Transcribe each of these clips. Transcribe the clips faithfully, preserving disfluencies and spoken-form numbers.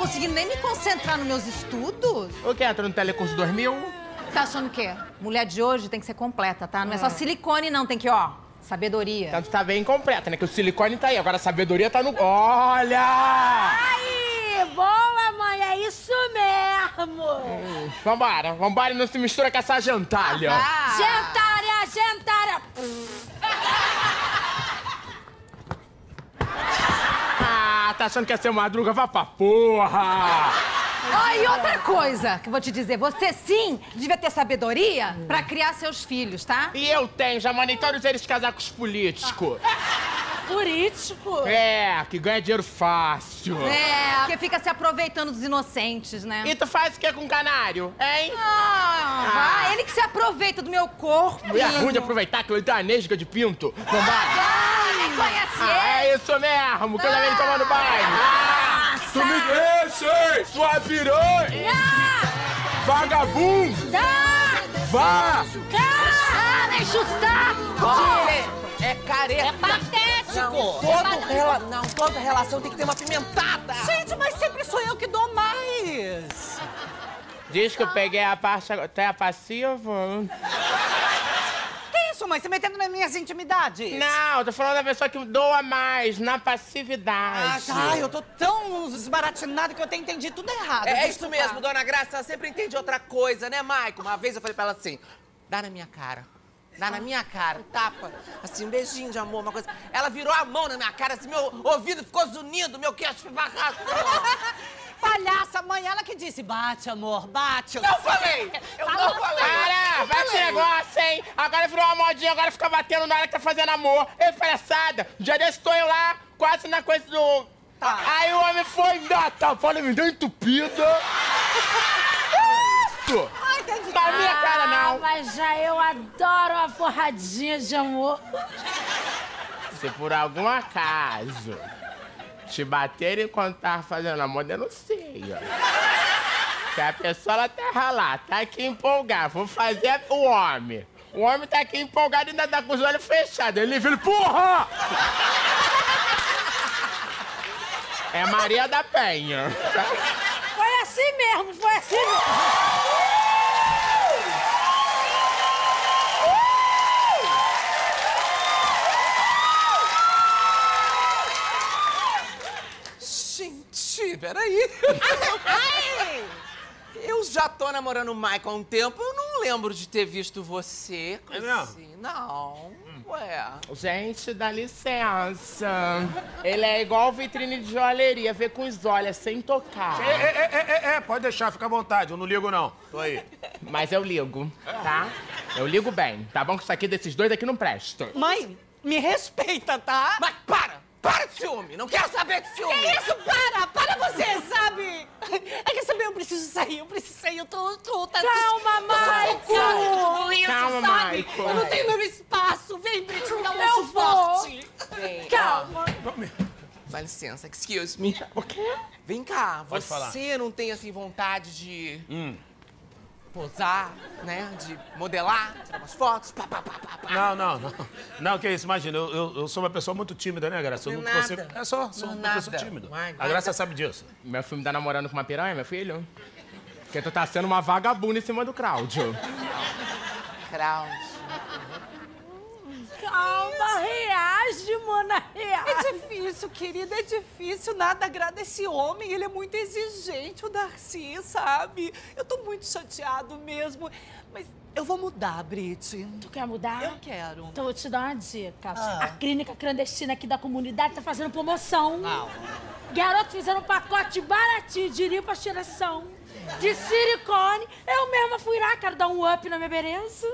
conseguindo nem me concentrar nos meus estudos. O que? Entra no Telecurso dois mil? Tá achando o quê? Mulher de hoje tem que ser completa, tá? Não é só silicone, não. Tem que, ó, sabedoria. Tanto tá bem incompleta, né? Que o silicone tá aí, agora a sabedoria tá no... Olha! Aí, boa, mãe, é isso mesmo. Hum, vambora, vambora e não se mistura com essa gentalha. Ah. Gentária, gentária. Ah, tá achando que ia ser madruga? Vá pra porra! Ó, e outra coisa que eu vou te dizer. Você, sim, devia ter sabedoria pra criar seus filhos, tá? E eu tenho, já mandei todos eles casar com os políticos. Político? É, que ganha dinheiro fácil. É, porque fica se aproveitando dos inocentes, né? E tu faz o que com o canário, hein? Ah, vai, ele que se aproveita do meu corpo. É ruim de aproveitar que ele tem uma nesga de pinto. Vambora. Ah, nem conhece Ah, ele. é isso mesmo, que eu já venho tomando banho. Ah, tu me deixa, hein, sua piranha! Vagabunda! Vá! Ah, deixa o saco! É careta. É patético. Não, todo rela... não, toda relação tem que ter uma pimentada. Gente, mas sempre sou eu que dou mais. Diz que eu peguei a parte até a passiva. Que isso, mãe? Você metendo nas minhas intimidades? Não, eu tô falando da pessoa que doa mais, na Ah, passividade. tá. Eu tô tão desbaratinada que eu até entendi tudo errado. É, é Desculpa. isso mesmo, dona Graça, ela sempre entende outra coisa, né, Maico? Uma vez eu falei pra ela assim, dá na minha cara. Dá na minha cara, tapa. Assim, um beijinho de amor, uma coisa. Ela virou a mão na minha cara, assim, meu ouvido ficou zunindo, meu queixo foi barrado. Palhaça, mãe, ela que disse, bate, amor, bate. Não falei! Eu não falei! Para, vai esse negócio, hein? Agora virou uma modinha, agora fica batendo na hora que tá fazendo amor. Ei, palhaçada, um dia desse tô eu lá, quase na coisa do... Tá. Aí o homem foi, dá, tá, fala, me deu entupida. Isso! Ai, entendi. Na minha cara, não. Ah, mas já eu adoro uma porradinha de amor. Se por algum acaso te baterem enquanto tava fazendo amor, denuncia. Que a pessoa, ela tá ralada, tá aqui empolgada. Vou fazer o homem. O homem tá aqui empolgado e ainda tá com os olhos fechados. Ele vira, porra! É Maria da Penha. Foi assim mesmo, foi assim mesmo. Gente, peraí. Eu já tô namorando o Michael há um tempo, eu não lembro de ter visto você. É mesmo? Assim. Não, ué. Gente, dá licença. Ele é igual vitrine de joalheria, vê com os olhos, sem tocar. É, é, é, é, é, pode deixar, fica à vontade, eu não ligo não. Tô aí. Mas eu ligo, tá? Eu ligo bem, tá bom? Que isso aqui desses dois aqui não presta. Mãe, me respeita, tá? Mas para! Para de ciúme! Não quero saber de ciúme! Que isso? Para! Para você, sabe? É que saber, eu preciso sair, eu preciso sair, eu tô... tô tá, Calma, Maico! Maico! Isso, Calma, sabe? Maico. Eu não tenho meu espaço. Vem, Brit, me dá um Eu suporte. Vem, Calma. ó, dá licença, excuse me. O quê? Vem cá, Pode você falar. não tem, assim, vontade de Hum. posar, né? De modelar, tirar umas fotos, pá, pá, pá, pá, pá. Não, não, não. Não, que isso, imagina, eu, eu, eu sou uma pessoa muito tímida, né, Graça? Eu Não não é consigo... nada. É só, sou Não é uma pessoa nada. tímida. Vai, A vai, Graça vai. sabe disso. Meu filme tá namorando com uma piranha, meu filho? Porque tu tá sendo uma vagabunda em cima do Cláudio. Kraus. Calma, reage, mana, reage. É difícil, querida, é difícil. Nada agrada esse homem. Ele é muito exigente, o Darcy, sabe? Eu tô muito chateado mesmo. Mas eu vou mudar, Brit. Tu quer mudar? Eu quero. Então eu vou te dar uma dica. Ah. A clínica clandestina aqui da comunidade tá fazendo promoção. Não. Garotos fizeram um pacote baratinho de lipo pra tiração. De silicone. Eu mesma fui lá, quero dar um up na minha beleza.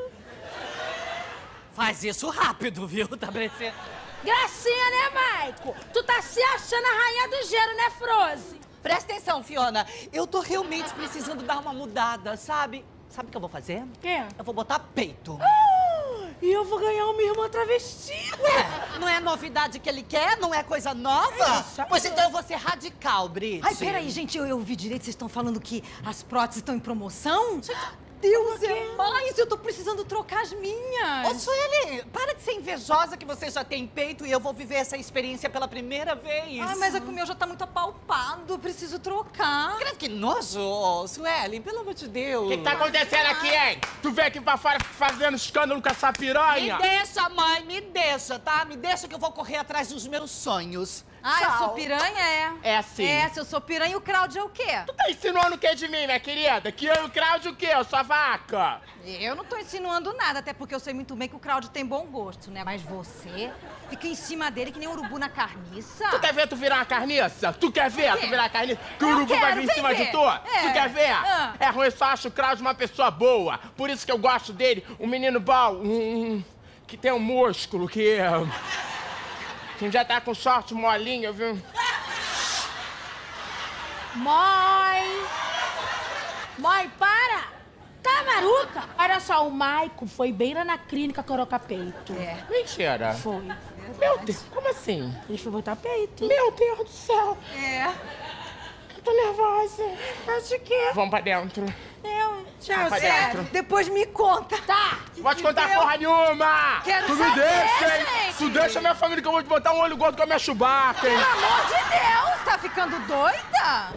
Faz isso rápido, viu? Tá parecendo... Gracinha, né, Maico? Tu tá se achando a rainha do gelo, né, Froze? Presta atenção, Fiona. Eu tô realmente precisando dar uma mudada, sabe? Sabe o que eu vou fazer? O quê? Eu vou botar peito. E eu vou ganhar uma irmã travesti. Ué, não é novidade que ele quer? Não é coisa nova? Isso, Pois então eu vou ser radical, Brit. Ai, peraí, gente, eu, eu ouvi direito, vocês estão falando que as próteses estão em promoção? Deus, é mais! Eu tô precisando trocar as Ô, minhas. Sueli, Para de ser invejosa que você já tem peito e eu vou viver essa experiência pela primeira vez. ah, mas é que o meu já tá muito apalpado. Preciso trocar. Credo, que nojo, Suelen, pelo amor de Deus. O que, que tá acontecendo aqui, hein? Tu veio aqui pra fora fazendo escândalo com essa Me piranha? deixa, mãe, me deixa, tá? Me deixa que eu vou correr atrás dos meus sonhos. Ah, eu Tchau. sou piranha, é? É assim. É, se eu sou piranha, o Cláudio é o quê? Tu tá insinuando o que de mim, minha querida? Que eu e o Cláudio o quê? Eu sou a vaca. Eu não tô insinuando nada, até porque eu sei muito bem que o Cláudio tem bom gosto, né? Mas você fica em cima dele que nem urubu na carniça. Tu quer ver tu virar uma carniça? Tu quer ver tu virar uma carniça? Que o Eu urubu vai quero, vir em vem cima ver. de tu? É. Tu quer ver? Ah. É ruim, eu só acho o Cláudio uma pessoa boa. Por isso que eu gosto dele. Um menino bom, um... que tem um músculo, que... que já tá com short molinho, viu? Mãe! Mãe, para! Tá maluca? Olha só, o Maico foi bem lá na clínica colocar peito. É. Mentira. Foi. Meu Deus, como assim? Ele foi botar peito. Meu Deus do céu. É. Eu tô nervosa. Acho que... Vamos pra dentro. Eu... Tchau, Vai Zé. dentro. Depois me conta. Tá. Vou te contar Entendeu? porra nenhuma! Quero tu me saber, deixa, hein? gente. Tu deixa minha família que eu vou te botar um olho gordo com a minha Chewbacca, hein? Pelo amor de Deus, tá ficando doida?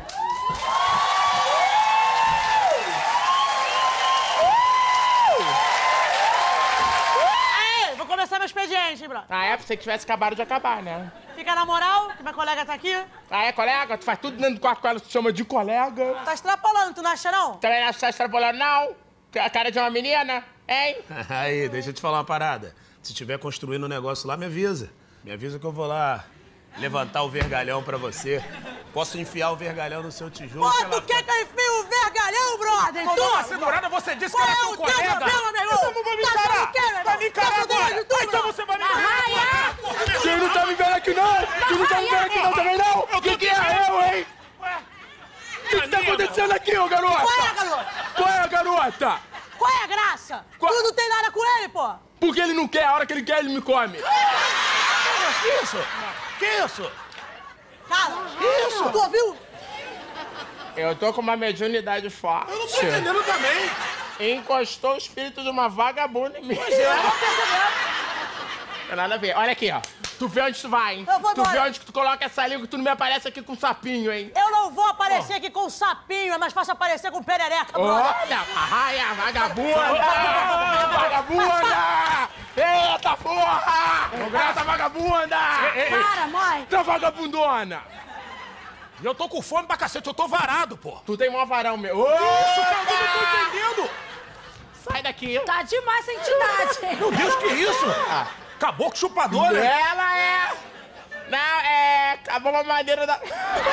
Ei, vou começar meu expediente, bro. Ah, é? Pensei que tivesse acabado de acabar, né? Fica na moral, que minha colega tá aqui. Ah, é, colega? Tu faz tudo dentro do quarto com ela, tu chama de colega. Tá extrapolando, tu não acha, não? Também não está extrapolando, não? A cara de uma menina, hein? Aí, deixa eu te falar uma parada. Se tiver construindo um negócio lá, me avisa. Me avisa que eu vou lá levantar o vergalhão pra você. Posso enfiar o vergalhão no seu tijolo. Pô, sei lá, tu quer que eu enfie o vergalhão, brother? Mandou uma segurada, você disse que Qual era é teu o teu colega. problema, meu irmão? Então vai me Tá encarar. achando o quê, meu irmão? Vai me encarar Tá agora. doido, tu, Ah, então bro? você vai me Arraia! encarar. Quem não tá me vendo aqui, não? Tu não tá me vendo aqui, não, também, não? O que que é eu, hein? O que que tá acontecendo aqui, ô garota? Qual é, garoto? Qual é, garota? Qual é a graça? Qual- Tu não tem nada com ele, pô? Porque ele não quer, a hora que ele quer, ele me come. Que isso? Que isso? Cara, isso? Tu ouviu? Eu tô com uma mediunidade forte. Eu não tô entendendo também. Encostou o espírito de uma vagabunda em mim. Eu não percebendo. Não tem nada a ver. Olha aqui, ó. Tu vê onde tu vai, hein? Eu vou tu embora. vê onde que tu coloca essa língua que tu não me aparece aqui com sapinho, hein? Eu não vou aparecer aqui com o sapinho, é mais fácil aparecer com perereca, brother. Olha, arraia, vagabunda! Vagabunda! Eita porra! Grata vagabunda! Para, mãe. Tá vagabundona! E eu tô com fome pra cacete, eu tô varado, pô. Tu tem mó varão, meu. Isso, cara, eu Opa! não tô entendendo. Sai daqui! Tá demais essa entidade. Meu Deus, que isso? Caboclo chupador, né? Ela é... Não, é... Acabou a madeira da...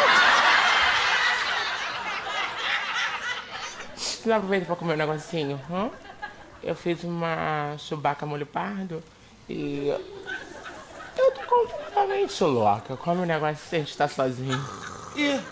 Você não aproveita pra comer um negocinho, hã? Eu fiz uma Chewbacca molho pardo e... Eu tô completamente louca. Come um negócio sem a gente tá sozinho. Ih,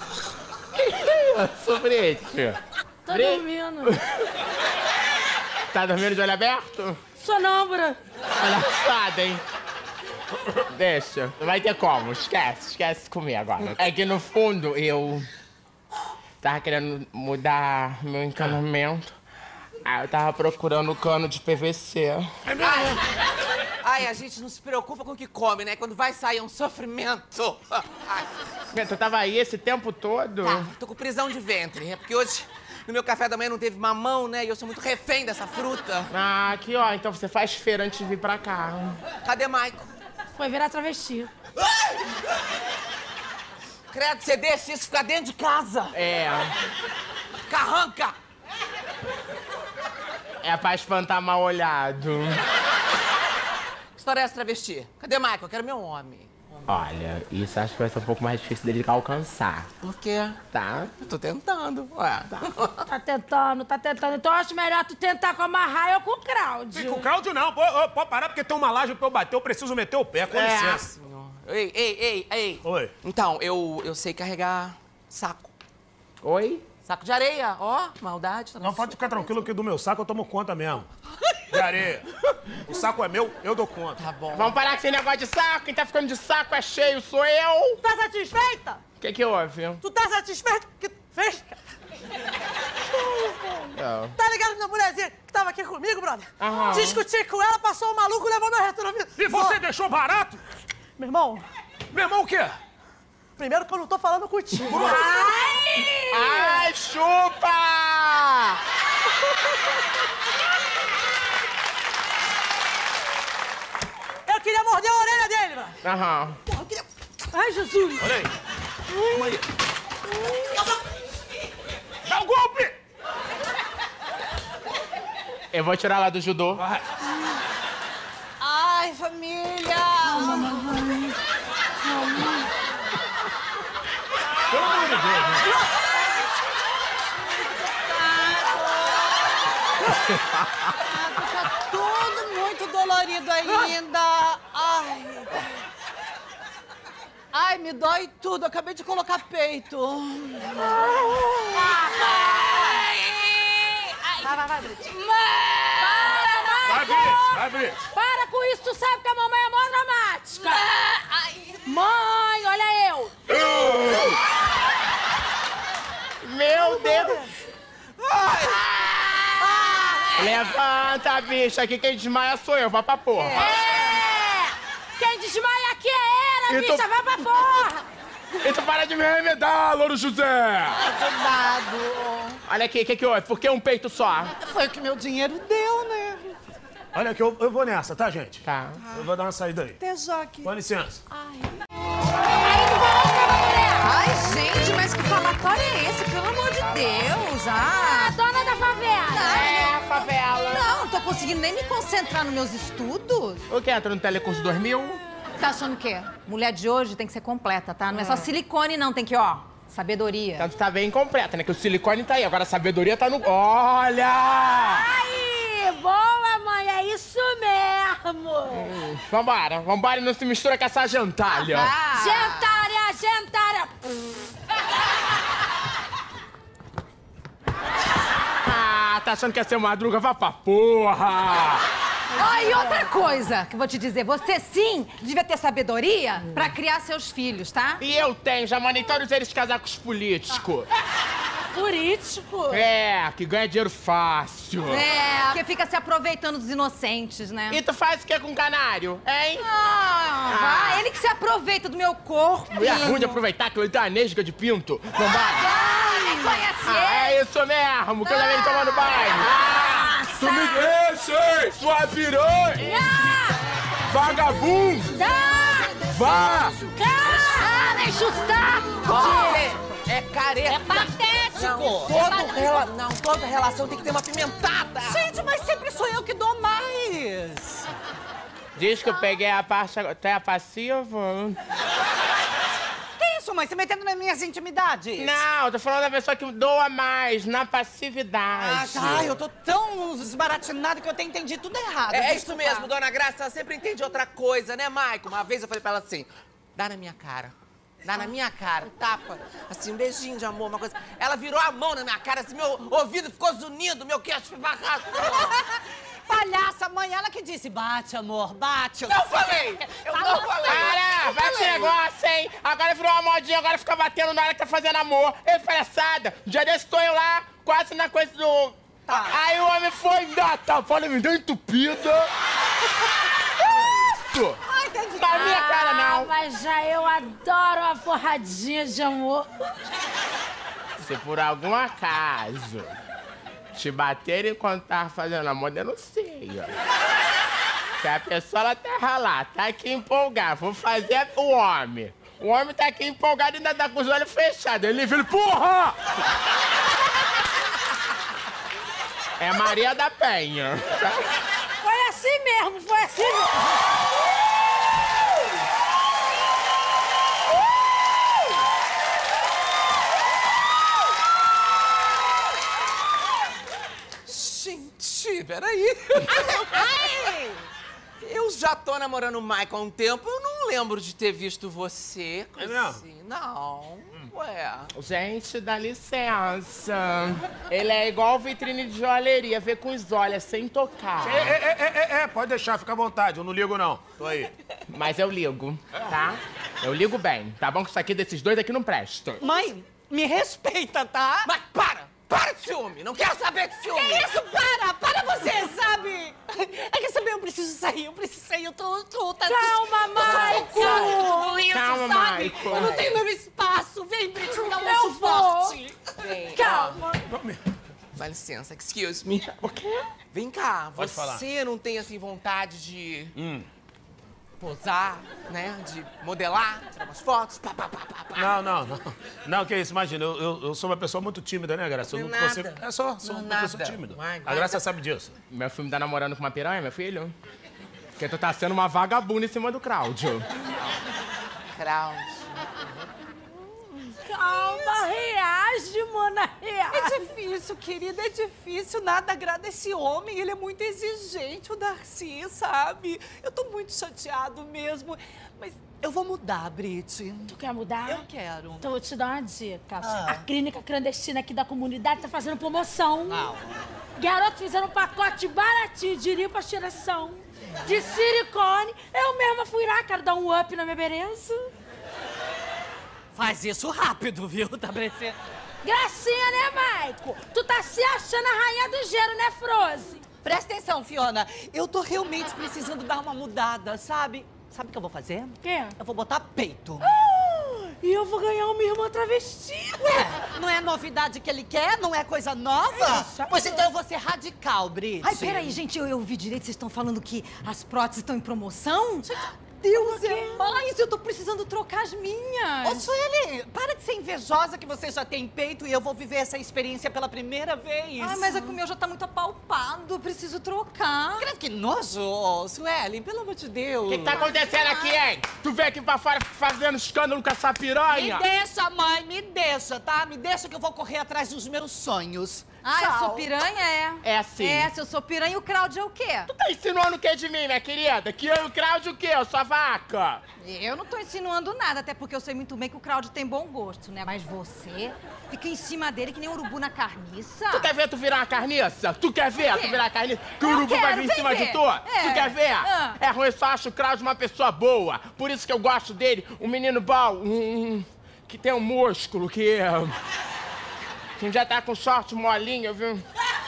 Sobre isso. Tô dormindo. Tá dormindo de olho aberto? Sonâmbula. Palhaçada, hein? Deixa. Não vai ter como. Esquece. Esquece de comer agora. É que no fundo eu tava querendo mudar meu encanamento. Aí eu tava procurando cano de P V C. Ai, a gente não se preocupa com o que come, né? Quando vai sair é um sofrimento. Ai, Tu tava aí esse tempo todo? tá, tô com prisão de ventre. É porque hoje, no meu café da manhã, não teve mamão, né? E eu sou muito refém dessa fruta. Ah, aqui ó. Então você faz feira antes de vir pra cá. Cadê Maico? Foi virar travesti. Credo, você deixa isso ficar dentro de casa. É. Carranca! É pra espantar mal olhado. Que história é essa, travesti? Cadê Maico? Eu quero meu homem. Olha, isso acho que vai ser um pouco mais difícil dele alcançar, Por quê? tá? Eu tô tentando, ué. Tá tentando, tá tentando. Então eu acho melhor tu tentar com a Marraia ou com o Cláudio. com o Cláudio não. Pô, ô, pode parar porque tem uma laje pra eu bater, eu preciso meter o pé, com licença. senhor. Ei, ei, ei, ei. Oi. Então, eu, eu sei carregar saco. Oi? Saco de areia, ó, maldade. Tá Não, pode ficar tranquilo que do meu saco eu tomo conta mesmo. De areia. O saco é meu, eu dou conta. Tá bom. Vamos parar com esse negócio de saco? Quem tá ficando de saco é cheio, sou eu! Tá satisfeita? O que que houve? Tu tá satisfeito com o que tu fez? Não. Tá ligado minha mulherzinha que tava aqui comigo, brother? Aham. Discuti com ela, passou o maluco e levou meu resto da vida. E você deixou barato? Meu irmão, Meu irmão, o quê? primeiro que eu não tô falando contigo. Ai, chupa! Eu queria morder a orelha dele, mano. Aham. Porra, eu queria... Ai, Jesus. Olha aí. Calma aí. Dá um golpe! Eu vou tirar lá do judô. Vai. Ai, família! Pelo amor de Deus, né? Tá tudo muito dolorido ainda. Ai. Ai, me dói tudo. Eu acabei de colocar peito. Vai, vai, vai, Brit. Vai, Brito, vai, Brito. Para com isso, tu sabe que a mamãe é mó dramática. Mãe, olha eu. Meu Deus! Levanta, bicha. Aqui quem desmaia sou eu. Vai pra porra. É! Quem desmaia aqui é ela, E tu- bicha, vai pra porra. E tu para de me remedar, Louro José! Cuidado. Olha aqui, o que que houve? Por que um peito só? Foi o que meu dinheiro deu, né? Olha aqui, eu, eu vou nessa, tá, gente? Tá. Eu vou dar uma saída aí. Até já aqui. Com licença. Aí tu vai outra mulher. Ai, gente, mas que falatório é esse? Pelo amor de Deus! Ah! A dona da favela. É, a favela. Não, não tô conseguindo nem me concentrar nos meus estudos. O que? Entra no Telecurso dois mil? Tá achando o quê? Mulher de hoje tem que ser completa, tá? Não é só silicone, não. Tem que, ó, sabedoria. Então tu tá bem completa, né? Que o silicone tá aí. Agora a sabedoria tá no... Olha! Aí, boa, mãe, é isso mesmo. Vambora, vambora e não se mistura com essa gentalha. Ah. Gentária, gentária. Ah, tá achando que ia ser madruga? Vá pra porra! Ó, e outra coisa que eu vou te dizer. Você, sim, devia ter sabedoria pra criar seus filhos, tá? E eu tenho, já mandei todos eles casar com os políticos. Político. É, que ganha dinheiro fácil. É, porque fica se aproveitando dos inocentes, né? E tu faz o que com o canário, hein? Ah, vai, ele que se aproveita do meu corpo. É ruim de aproveitar que ele tem uma nesga de pinto. Vambora. Ah, nem conhece Ah, ele. é isso mesmo, que eu já venho tomando banho. Ah, tu me deixa, hein, sua piranha! Vagabundo! Vá! Ah, deixa o saco! É careta. É patético. Não, todo rela... não, toda relação tem que ter uma pimentada. Gente, mas sempre sou eu que dou mais. Diz que eu peguei a parte até a passiva. Que isso, mãe? Você metendo nas minhas intimidades? Não, eu tô falando da pessoa que doa mais, na Ah, passividade. tá. Eu tô tão desbaratinada que eu até entendi tudo errado. É, é isso Desculpa. mesmo, dona Graça, ela sempre entende outra coisa, né, Maico? Uma vez eu falei pra ela assim, dá na minha cara. Dá na minha cara, tapa. Assim, um beijinho de amor, uma coisa. Ela virou a mão na minha cara, assim, meu ouvido ficou zunindo, meu queixo ficou barrado. Palhaça, mãe, ela que disse, bate, amor, bate. Não falei! Eu não falei! Para, vai esse negócio, hein? Agora virou uma modinha, agora fica batendo na hora que tá fazendo amor. Ei, palhaçada, um dia desse tô eu lá, quase na coisa do... Tá. Aí o homem foi, me dá tapa, olha, me deu entupida. Isso! Ai, entendi. Na minha cara, Ah, não. mas já eu adoro uma porradinha de amor. Se por algum acaso te baterem enquanto tava fazendo amor, denuncia. Que a pessoa ela tá ralar, tá aqui empolgada. Vou fazer o homem. O homem tá aqui empolgado e ainda tá com os olhos fechados. Ele vira, porra! É Maria da Penha. Foi assim mesmo, foi assim mesmo. Gente, peraí. Eu já tô namorando o Michael há um tempo, eu não lembro de ter visto você. É mesmo? Assim. Não, ué. Gente, dá licença. Ele é igual vitrine de joalheria, vê com os olhos, sem tocar. É, é, é, é, é, pode deixar, fica à vontade. Eu não ligo, não. Tô aí. Mas eu ligo, tá? Eu ligo bem, tá bom? Que isso aqui desses dois aqui não presta. Mãe, me respeita, tá? Mas para! Para de ciúme! Não quero saber de ciúme! Que isso? Para! Para você, sabe? É que saber, eu preciso sair, eu preciso sair, eu tô... tô tá, Calma, Maico! Tudo isso, Calma, sabe? Maico. Eu não tenho meu espaço. Vem, Brit, me dá um Eu vou. suporte. Vem, Calma. dá licença, excuse me. O quê? Vem cá, Pode você falar. não tem, assim, vontade de Hum. posar, né? De modelar, tirar umas fotos, pá, pá, pá, pá, pá. Não, não, não. Não, que isso, imagina, eu, eu, eu sou uma pessoa muito tímida, né, Graça? Eu Não não é consigo... nada. É só, sou Não é uma pessoa nada. tímida. Vai, A vai, Graça vai. sabe disso. Meu filho tá namorando com uma piranha, meu filho? Porque tu tá sendo uma vagabunda em cima do Cláudio. Cláudio. Calma, reage, mana, reage. É difícil, querida, é difícil. Nada agrada esse homem. Ele é muito exigente, o Darcy, sabe? Eu tô muito chateado mesmo. Mas eu vou mudar, Brit. Tu quer mudar? Eu quero. Então eu vou te dar uma dica. Ah. A clínica clandestina aqui da comunidade tá fazendo promoção. Não. Garoto, fizeram um pacote baratinho de limpa pra tiração. De silicone. Eu mesma fui lá, quero dar um up na minha beleza. Faz isso rápido, viu? Tá parecendo... Gracinha, né, Maico? Tu tá se achando a rainha do gelo, né, Frozen? Presta atenção, Fiona. Eu tô realmente precisando dar uma mudada, sabe? Sabe o que eu vou fazer? O quê? Eu vou botar peito. E eu vou ganhar uma irmã travesti. Ué, não é novidade que ele quer? Não é coisa nova? Pois então eu vou ser radical, Brit. Ai, peraí, gente, eu, eu vi direito, vocês estão falando que as próteses estão em promoção? Deus é mais, eu tô precisando trocar as minhas. Ô, Sueli, para de ser invejosa que você já tem peito e eu vou viver essa experiência pela primeira vez. Ai, mas é que o meu já tá muito apalpado, eu preciso trocar. Credo, que nojo, ô, Sueli, pelo amor de Deus. O que, que tá acontecendo aqui, hein? Tu veio aqui pra fora fazendo escândalo com essa Me piranha? deixa, mãe, me deixa, tá? Me deixa que eu vou correr atrás dos meus sonhos. Ah, eu Tchau. sou piranha, é? É assim. É, se eu sou piranha, o Cláudio é o quê? Tu tá insinuando o que de mim, minha querida? Que eu e o Cláudio o quê? Eu sou a vaca. Eu não tô insinuando nada, até porque eu sei muito bem que o Cláudio tem bom gosto, né? Mas você fica em cima dele que nem urubu na carniça. Tu quer ver tu virar uma carniça? Tu quer ver quê? tu virar uma carniça? Que o Eu urubu vai quero, vir em vem cima ver. de tu? É. Tu quer ver? Ah. É ruim, eu só acho o Cláudio uma pessoa boa. Por isso que eu gosto dele. Um menino bom, um, um- que tem um músculo, que... Que já tá com short molinho, viu?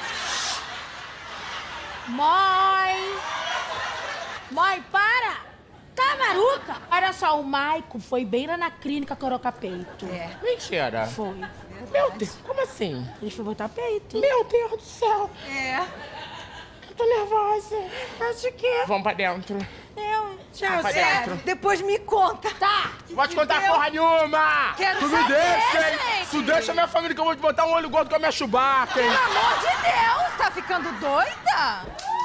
Mãe! Mãe, para! Tá maluca? Olha só, o Maico foi bem lá na clínica colocar peito. É. Mentira. Foi. Meu Deus, como assim? Ele foi botar peito. Meu Deus do céu. É. Eu tô nervosa. Acho que Vamos pra dentro. eu já Vai pra sei. dentro. Depois me conta. Tá. Vou te contar Deus. porra nenhuma! Quero tu me saber, deixa, hein? gente. Tu deixa a minha família que eu vou te botar um olho gordo com a minha Chewbacca, hein? Pelo amor de Deus, tá ficando doida?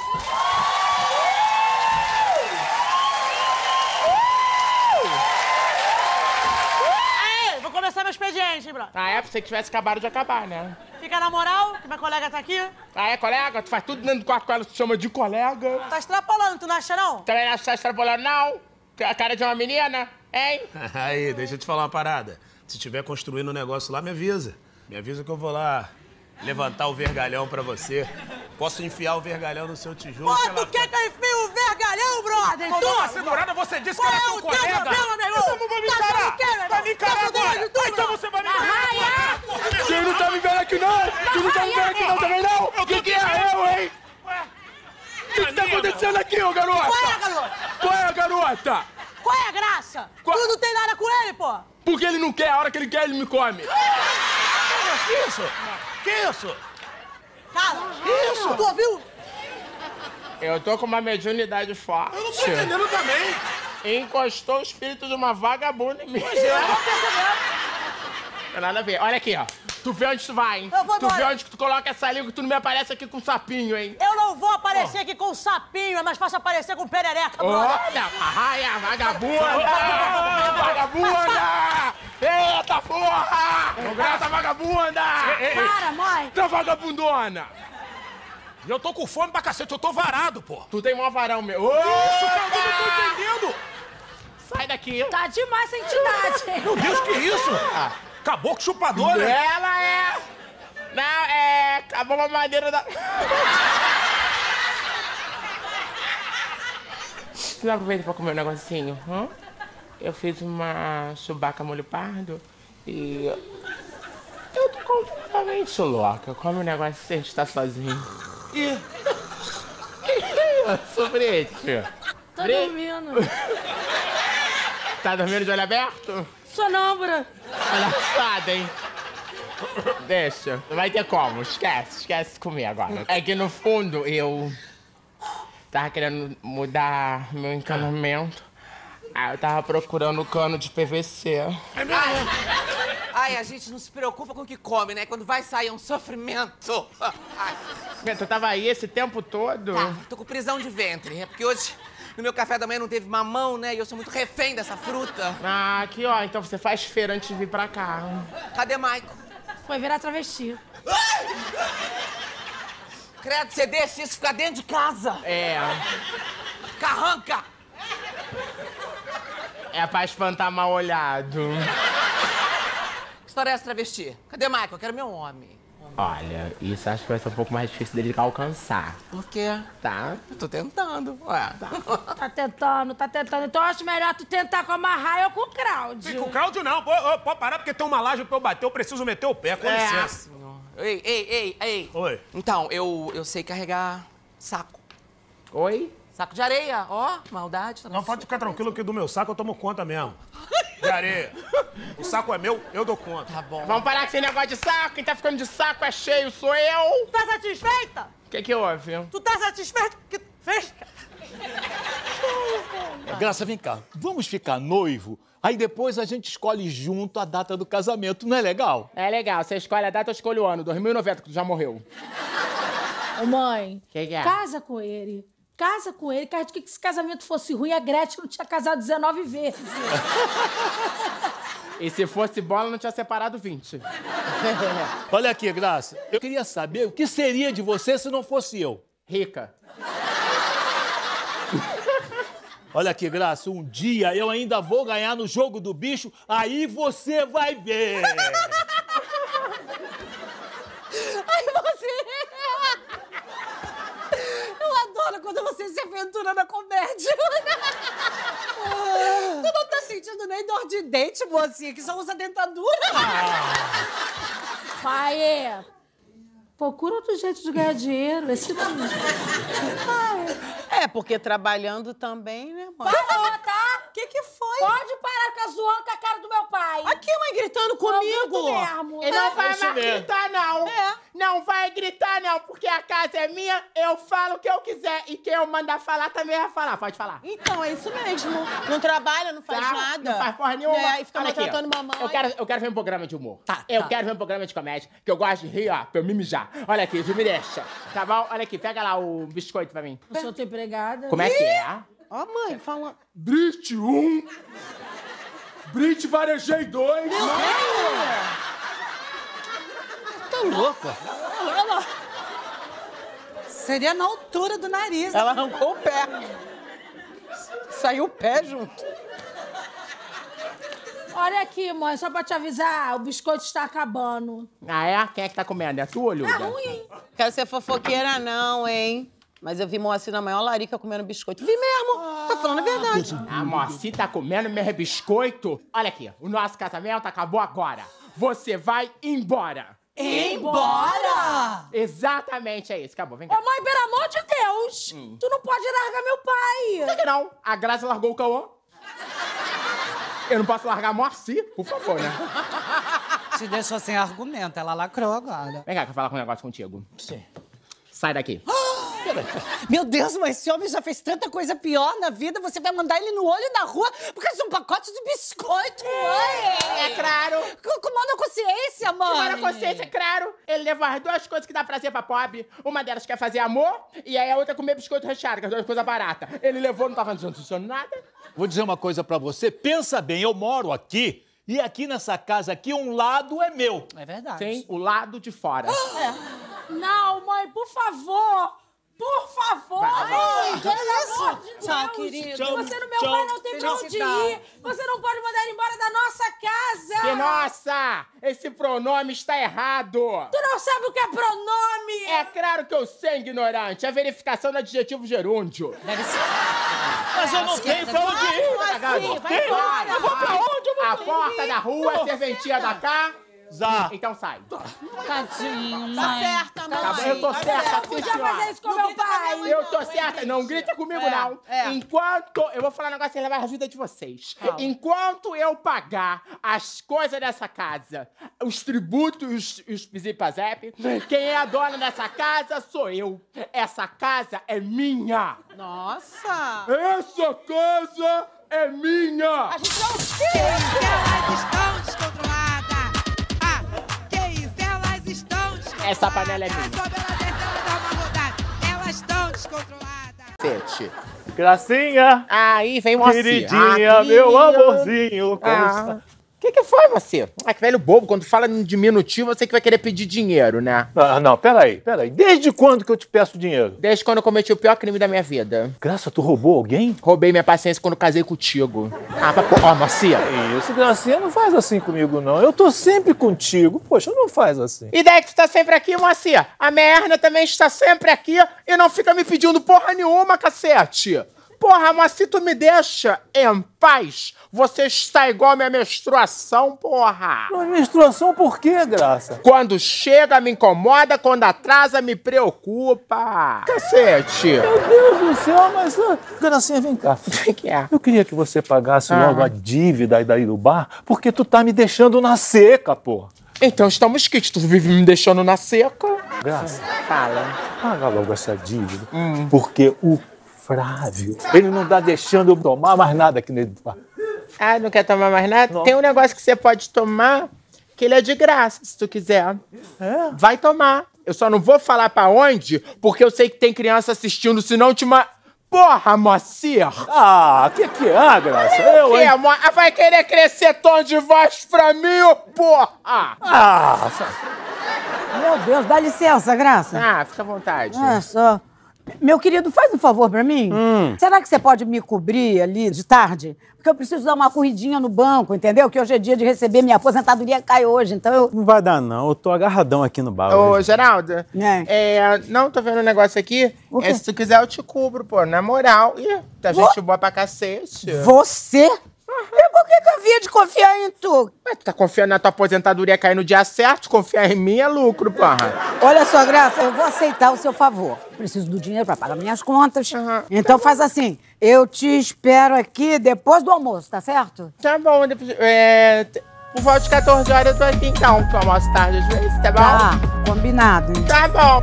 Ei, vou começar meu expediente, hein, brother? Ah, é? Pensei que tivesse acabado de acabar, né? Fica na moral, que minha colega tá aqui. Ah, é, colega? Tu faz tudo dentro do quarto com ela, tu chama de colega. Tá extrapolando, tu não acha, não? Também não está extrapolando, não? A cara de uma menina, hein? Aí, deixa eu te falar uma parada. Se tiver construindo um negócio lá, me avisa. Me avisa que eu vou lá levantar o vergalhão pra você. Posso enfiar o vergalhão no seu tijolo. Pô, sei lá, tu quer que eu enfie o vergalhão, brother? Vamos Tu? dar uma segurada, você disse que Qual era é teu o teu colega. problema, meu irmão? Então não vou me Tá encarar. achando o quê, meu irmão? Vai me encarar Tá fudendo agora. de tudo, Ah, então mano. você vai me encarar agora. Tu não tá me vendo aqui, não? Tu não tá me vendo aqui, não, também não? O que que é eu, hein? O que que tá acontecendo aqui, ô garota? Qual é, garoto? Qual é, garota? Qual é a graça? Qual- Tu não tem nada com ele, pô? Porque ele não quer, a hora que ele quer, ele me come. Que isso? Que isso? Cara, isso? Tu ouviu? Eu tô com uma mediunidade forte. Eu não tô entendendo também. Encostou o espírito de uma vagabunda em mim. Pois é. Não tem nada a ver. Olha aqui, ó. Tu vê onde tu vai, hein? Eu vou tu vê embora. onde que tu coloca essa língua que tu não me aparece aqui com sapinho, hein? Eu não vou aparecer aqui com sapinho, é mais fácil aparecer com perereca, brother. Olha, arraia, vagabunda! Vagabunda! Eita porra! Grata vagabunda! Para, mãe. Tá vagabundona! E eu tô com fome pra cacete, eu tô varado, pô. Tu tem mó varão, meu. Ô, Isso, cara, eu não tô entendendo. sai daqui! Tá demais essa entidade. Meu Deus, que isso? Caboclo chupador, né? Ela é... Não, é... Acabou a madeira da... Você não aproveita pra comer um negocinho, hã? Eu fiz uma chubaca molho pardo e... Eu tô completamente louca. Come um negócio sem estar sozinho. Ih, Sobretti. Tô Bre- dormindo. Tá dormindo de olho aberto? Sonâmbula. Palhaçada, hein? Deixa. Não vai ter como. Esquece. Esquece comigo agora. É que no fundo eu tava querendo mudar meu encanamento. Aí eu tava procurando cano de P V C. Ai, a gente não se preocupa com o que come, né? Quando vai sair é um sofrimento. Ai. Tu tava aí esse tempo todo? Tá, tô com prisão de ventre. É porque hoje, no meu café da manhã, não teve mamão, né? E eu sou muito refém dessa fruta. Ah, aqui, ó. Então você faz feira antes de vir pra cá. Cadê Maico? Foi virar travesti. Credo, você deixa isso ficar dentro de casa. É. Carranca! É pra espantar mal olhado. Que história é essa, travesti? Cadê Maico? Eu quero meu homem. Olha, isso acho que vai ser um pouco mais difícil dele alcançar. Por quê? Tá? Eu tô tentando. Ué. Tá tentando, tá tentando. Então eu acho melhor tu tentar com a Marraia ou com o Cláudio. com o Cláudio não. Pô, ô, pode parar porque tem uma laje pra eu bater. Eu preciso meter o pé, com É. licença. Ei, ei, ei, ei. Oi. Então, eu, eu sei carregar saco. Oi? Saco de areia, ó, maldade. Tá Não, pode ficar tranquilo que do meu saco eu tomo conta mesmo. De areia. O saco é meu, eu dou conta. Tá bom. Vamos parar com esse negócio de saco. Quem tá ficando de saco é cheio, sou eu. Tá satisfeita? O que que houve? Tu tá satisfeita? Que tu fez? Graça, vem cá. Vamos ficar noivo? Aí depois a gente escolhe junto a data do casamento, não é legal? É legal, você escolhe a data, eu escolho o ano. dois mil e noventa, que tu já morreu. Ô, mãe, Que que é? casa com ele. Casa com ele. Cara, que se casamento fosse ruim, a Gretchen não tinha casado dezenove vezes. E se fosse bola, não tinha separado vinte. Olha aqui, Graça. Eu queria saber o que seria de você se não fosse eu. Rica. Olha aqui, Graça, um dia eu ainda vou ganhar no jogo do bicho, aí você vai ver. Ai, você... Eu adoro quando você se aventura na comédia. Tu não tá sentindo nem dor de dente, mocinha, que só usa dentadura. Pai, procura outro jeito de ganhar dinheiro. Esse não... É, porque trabalhando também, né, mãe? Parou, tá? O que que foi? Pode parar com a zoando com a cara do meu pai. Aqui a mãe gritando Não, comigo. grito mesmo. Ele não vai isso mais mesmo. gritar, não. É. Não vai gritar, não, porque a casa é minha, eu falo o que eu quiser. E quem eu mandar falar também vai falar. Pode falar. Então, é isso mesmo. Não trabalha, não faz Tá? nada. Não faz porra nenhuma. É, e fica Olha aqui, maltratando ó. mamãe. Eu quero, eu quero ver um programa de humor. Tá, Eu tá. quero ver um programa de comédia, que eu gosto de rir, ó, pra eu me mijar. Olha aqui, tu me deixa. Tá bom? Olha aqui, pega lá o biscoito pra mim. Eu sou tua empregada. Como é que é? Ó, mãe, fala... Brit um. Brit Varejei dois. Tá louco. Seria na altura do nariz. Ela arrancou o pé. Saiu o pé junto. Olha aqui, mãe, só pra te avisar, o biscoito está acabando. Ah, é? Quem é que tá comendo? É tu ou Luda? É ruim. Quero ser fofoqueira não, hein? Mas eu vi Moacir na maior larica comendo biscoito. Vi mesmo. Tá falando a verdade. A Moacir tá comendo meu biscoito? Olha aqui, o nosso casamento acabou agora. Você vai embora. Embora! Exatamente, é isso. Acabou, vem Ô, cá. mãe, pelo amor de Deus, tu não pode largar meu pai. Por que não? A Graça largou o Cauã. Eu não posso largar a Moacir, por favor, né? Te deixou sem argumento, ela lacrou agora. Vem cá, que eu falar com um negócio contigo. Sim. Sai daqui. Meu Deus, mas esse homem já fez tanta coisa pior na vida, você vai mandar ele no olho na rua por causa de um pacote de biscoito, mãe! É claro. Com- Comanda a consciência, mãe! Agora consciência, é claro. Ele levou as duas coisas que dá prazer pra pobre. Uma delas quer fazer amor e aí a outra comer biscoito recheado, que é as duas coisas baratas. Ele levou, não tava funcionando nada. Vou dizer uma coisa pra você, pensa bem, eu moro aqui e aqui nessa casa aqui um lado é meu. É verdade. Tem o lado de fora. Não, mãe, por favor. Por favor! Vai, vai. Mãe, pelo amor de Tchau, Deus. querido. Você no meu Tchau. pai não tem pra onde ir. Você não pode mandar ele embora da nossa casa. Que nossa! Esse pronome está errado! Tu não sabe o que é pronome? É claro que eu sei, ignorante. É verificação do adjetivo gerúndio. Deve ser. Mas eu não tenho pra onde ir. Moacir, vai embora! Eu vou pra onde, A porta da rua, a serventia da cá. Zá. Então sai. Tadinho, Tá mãe. certa, mãe. Tá bom, eu tô certa, assiste, Podia fazer isso ó. com meu pai. Eu tô certa. Não grita comigo, É, não. é. Enquanto... Eu vou falar um negócio e levar a vida de vocês. Enquanto eu pagar as coisas dessa casa, os tributos e os pisipazep, quem é a dona dessa casa sou eu. Essa casa é minha. Nossa. Essa casa é minha! A gente não... Elas estão descontroladas. Ah, que isso? Elas estão descontroladas. Essa panela é minha. Sobe, ela desce, ela dá uma rodada. Elas estão descontroladas. Sete. Gracinha, Aí vem você. queridinha, Aqui. meu amorzinho. como Ah. está? O que, que foi, você? Ah, que velho bobo. Quando fala em diminutivo, você que vai querer pedir dinheiro, né? Ah, não, peraí, peraí. Desde quando que eu te peço dinheiro? Desde quando eu cometi o pior crime da minha vida. Graça, tu roubou alguém? Roubei minha paciência quando casei contigo. Ah, pra pô... Ó, Marcia. É isso, Gracinha, não faz assim comigo, não. Eu tô sempre contigo. Poxa, não faz assim. E daí que tu tá sempre aqui, Marcia? A minha hernia também está sempre aqui e não fica me pedindo porra nenhuma, cacete. Porra, mas se tu me deixa em paz, você está igual a minha menstruação, porra. Mas menstruação por quê, Graça? Quando chega, me incomoda, quando atrasa, me preocupa. Cacete. Meu Deus do céu, mas... ah, Gracinha, vem cá. O que, que é? Eu queria que você pagasse Ah. logo a dívida aí daí do bar, porque tu tá me deixando na seca, pô. Então estamos quites, tu vive me deixando na seca. Graça, Fala. paga logo essa dívida, porque o Flávio, ele não tá deixando eu tomar mais nada aqui nele. Ah, não quer tomar mais nada? Não. Tem um negócio que você pode tomar, que ele é de graça, se tu quiser. É? Vai tomar. Eu só não vou falar pra onde, porque eu sei que tem criança assistindo, senão te ma... Porra, Moacir! Ah, que que é, Graça? Eu, Que hein? é, mo... Ah, vai querer crescer tom de voz pra mim, ô porra! Ah, sa- Meu Deus, dá licença, Graça. Ah, fica à vontade. Ah, só. Meu querido, faz um favor pra mim. Será que você pode me cobrir ali de tarde? Porque eu preciso dar uma corridinha no banco, entendeu? Que hoje é dia de receber minha aposentadoria, cai hoje, então eu... Não vai dar, não. Eu tô agarradão aqui no bar. Ô, hoje. Geraldo, É. é, não, tô vendo um negócio aqui. O quê? É, se tu quiser, eu te cubro, pô, na moral. Ih, tá gente boa pra cacete. Você? E por que que eu havia de confiar em tu? Mas tu tá confiando na tua aposentadoria cair no dia certo? Confiar em mim é lucro, porra. Olha só, Graça, eu vou aceitar o seu favor. Preciso do dinheiro pra pagar minhas contas. Então faz assim, eu te espero aqui depois do almoço, tá certo? Tá bom, depois, é, t- por volta de quatorze horas eu tô aqui então, tu almoço tarde às vezes, tá bom? Tá, combinado. Tá bom.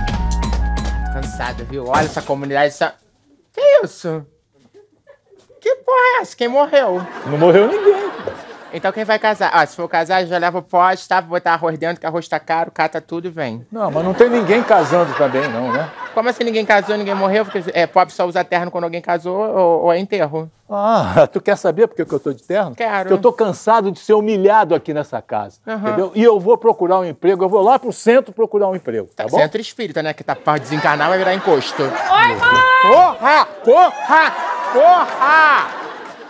Cansada, viu? Olha essa comunidade, essa... Que isso? Que porra é essa? Quem morreu? não morreu ninguém. Então quem vai casar? Ah, se for casar, já leva o pote, tá? Vou botar arroz dentro, que arroz tá caro, cata tudo e vem. Não, mas não tem ninguém casando também, não, né? Como assim ninguém casou, ninguém morreu? Porque é, pobre só usa terno quando alguém casou ou, ou é enterro? Ah, tu quer saber por que que eu tô de terno? Quero. Porque eu tô cansado de ser humilhado aqui nessa casa, entendeu? E eu vou procurar um emprego, eu vou lá pro centro procurar um emprego, tá, bom? Centro espírita, né? Que tá pra desencarnar, vai virar encosto. Oi, mãe! Porra! Porra! Porra!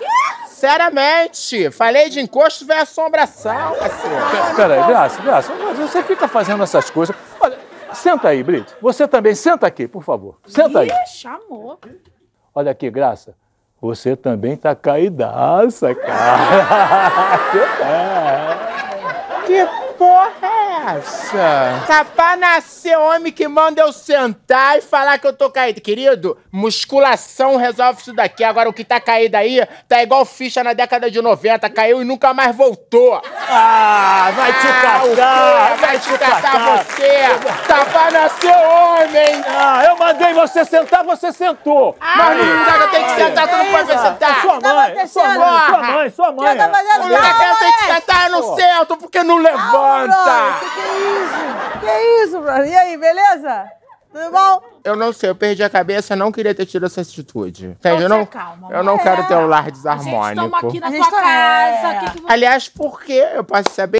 Seriamente! Falei de encosto, veio assombração, parceiro. Pera aí, Graça, Graça, mas você fica fazendo essas coisas. Olha, senta aí, Brito. Você também, senta aqui, por favor. Senta aí. Ih, chamou. Olha aqui, Graça. Você também tá caidaça, cara. Que porra é essa? Tá pra nascer homem que manda eu sentar e falar que eu tô caído. Querido, musculação resolve isso daqui. Agora o que tá caído aí tá igual ficha na década de noventa. Caiu e nunca mais voltou. Ah, vai te Ah, o catar, quê? Vai te catar você. Tá pra nascer homem. Ah, eu mandei você sentar, você sentou. Mas não dá que eu tenho que sentar, tu não pode me É sentar. sua mãe, é sua mãe, sua mãe, sua mãe. tá fazendo O moleque nada, tem que sentar, eu não sento, porque não levanta. Que que é isso? Que isso, brother? E aí, beleza? Tudo bom? Eu não sei, eu perdi a cabeça, não queria ter tido essa atitude. Entende? Eu não, calma, eu não mãe. quero ter um lar A gente desarmônico. estamos aqui na A tua gente tá- casa. é. que que você- Aliás, por quê? Eu posso saber?